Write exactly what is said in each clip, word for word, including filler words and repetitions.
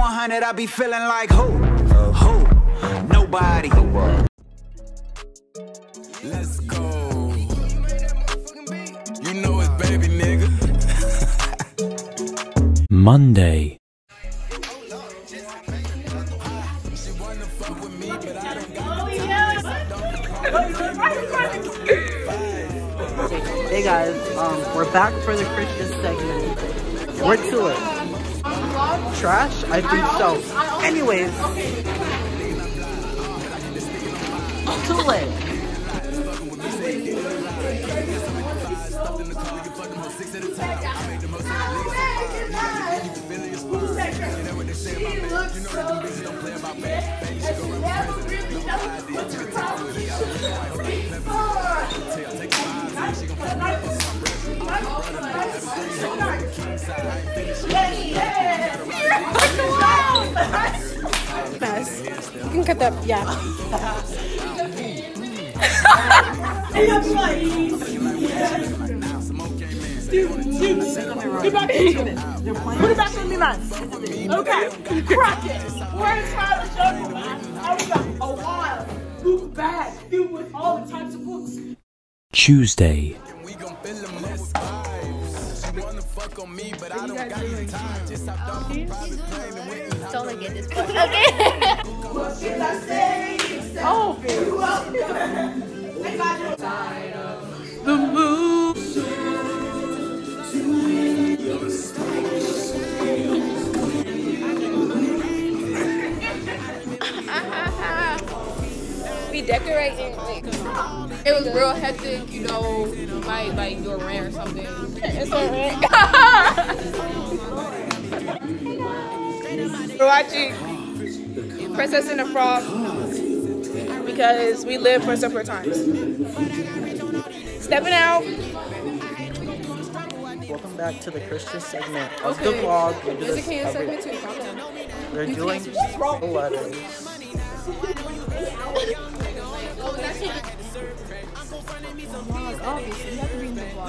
one hundred, I be feeling like who? Who? Nobody. Let's go. You know it's baby, nigga. Monday. Hey guys, um, we're back for the Christian segment. We're to it. Trash? I think so. Anyways, too late. Nice. You can cut that, yeah. Put it back on me, man. Okay, crack it. We're inside the jungle, man. I was got a wild book bag filled with all the types of books. Tuesday. Don't look at this book. Okay. Oh, the moon. Be decorating. Like, it was real hectic, you know, like like your rant or something. It's a rant. We're watching Princess and the Frog because we live for simpler times. Stepping out. Welcome back to the Christian segment of Okay. the vlog. We do There's a this can every segment too. Calm down. We're doing the letters. Obviously, you have to read the vlog.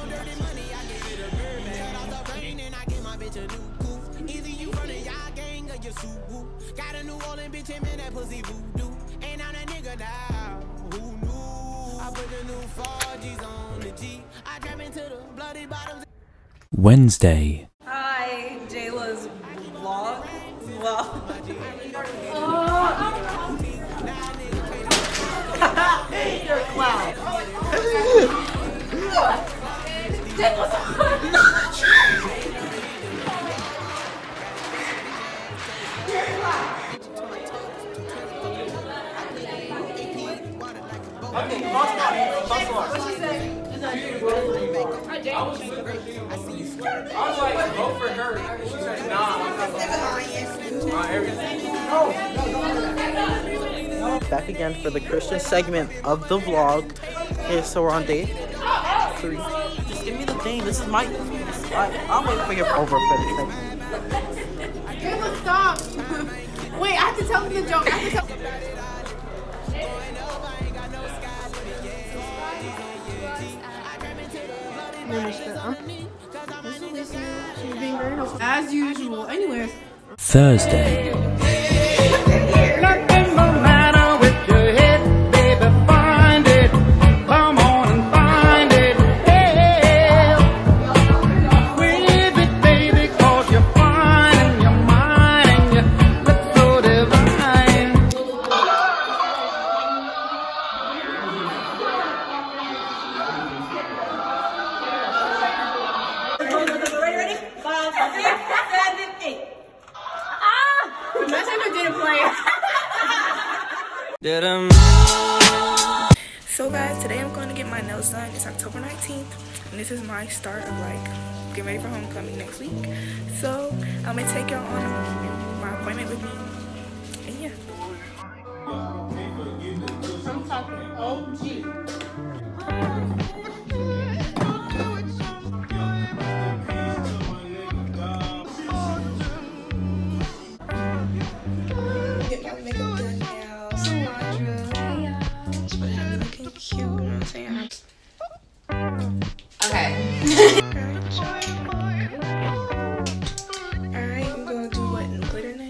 Wednesday. Hi, Jayla's vlog. Well, you're a clown. Okay, boss one. Boss one. I was like, vote for her. She said, nah, I'm not everything. Back again for the Christian segment of the vlog. Okay, so we're on day three. Just give me the thing. This is my. I, I'll wait for your over for the segment. Jayla, stop. Wait, I have to tell them the joke. I have to tell As usual. Anyways. Thursday. Nothing no matter with your head, baby, find it. Come on and find it. Hey, with it, baby, cause you're fine and you're mine and you look so divine. Ready, ready? Five, six, seven, eight. Imagine if it didn't play. So guys, today I'm going to get my nails done. It's October nineteenth, and this is my start of like getting ready for homecoming next week. So I'm gonna take y'all on my appointment with me, and yeah. I'm talking O G. Get my makeup done now. Sandra. Just put her looking cute, you know what I'm saying? Okay. Alright, I'm gonna do what in the glitter now?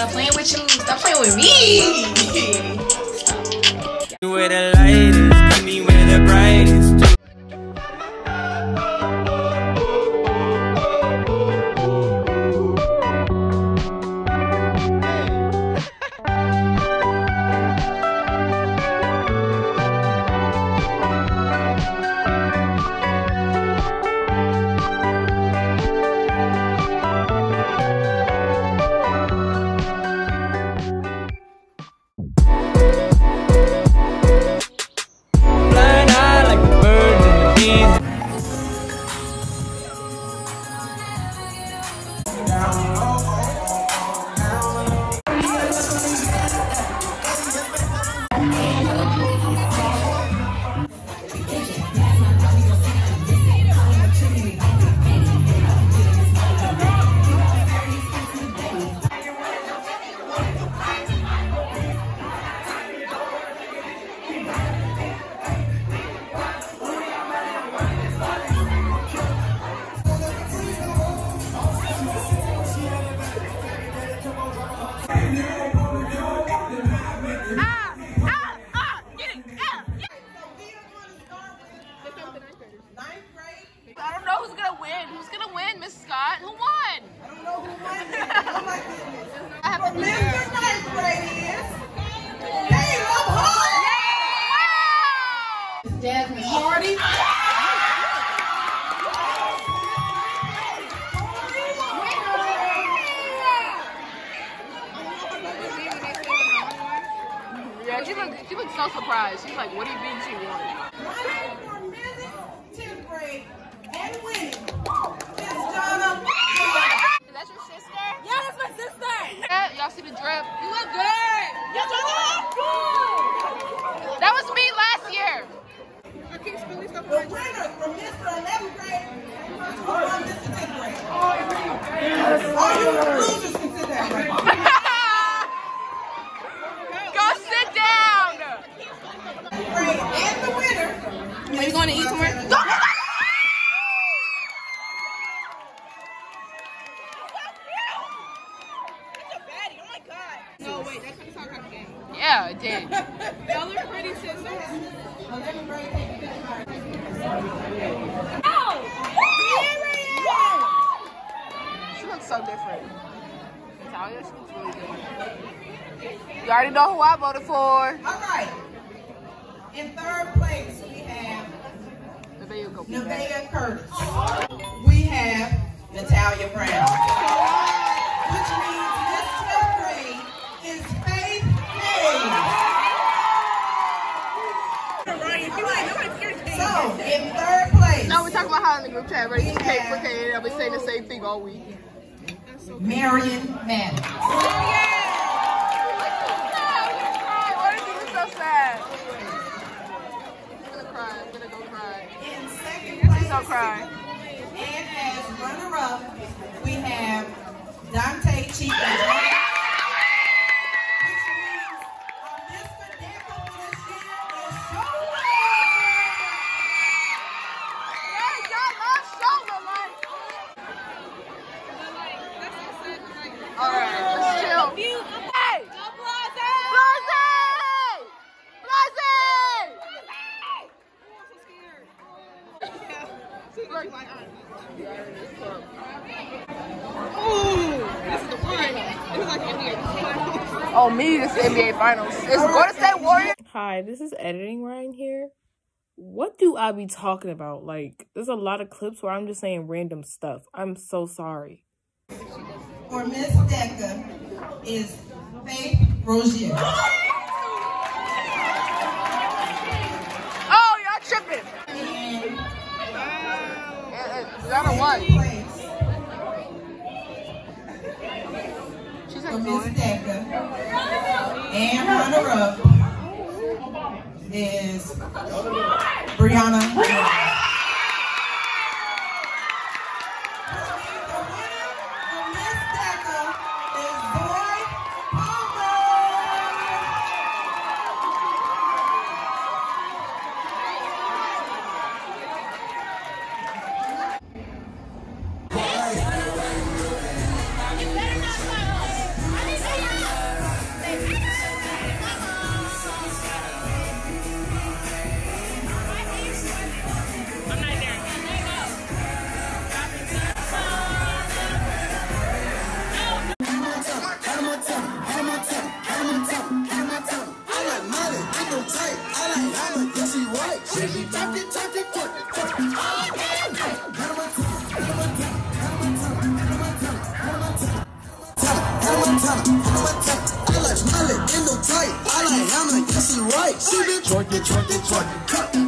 Stop playing with you. Stop playing with me. Where the light is, keep me where the bright is. Yeah, she looked, she looked so surprised. She's like, what do you mean she won? tenth grade and winning. Miss Donna. Is that your sister? Yeah, that's my sister. Yeah, y'all see the drip? You look good. You look good. That was me last year. The winner from Mister eleventh grade from Mister tenth grade. All you losers can sit down right now. Go sit down. And the winner. Are you going to eat somewhere? Go! No, wait, that's the soccer game. Yeah, it did. Y'all look pretty, sisters. eleventh grade. She looks so different. Natalia, she looks really good. You already know who I voted for. All right. In third place, we have Nevaeh Curtis. We have Natalia Brown. Which means this twelfth grade is Faith Hayes. So, in third place. No, we're talking about how in the group chat, ready to cake for K, and I've been saying the same thing all week. Marion Maddox. Oh, yeah! Why did you look so sad? I'm gonna cry. I'm gonna go cry. In second place, Don't cry. and as runner-up, we have Dante Chico. Alright, let's chill. Hey! Blase! Oh, me, this is the N B A Finals. It's Golden State Warriors. Hi, this is editing Ryan here. What do I be talking about? Like, there's a lot of clips where I'm just saying random stuff. I'm so sorry. For Miss Deca is Faith Rozier. Oh, y'all tripping. And We got a one. She's for like, Miss Deca. And runner-up is Brianna. Montana. I like Miley, in no tight. I like Hamlin, yes, she right. She been twerking, twerking, twerking.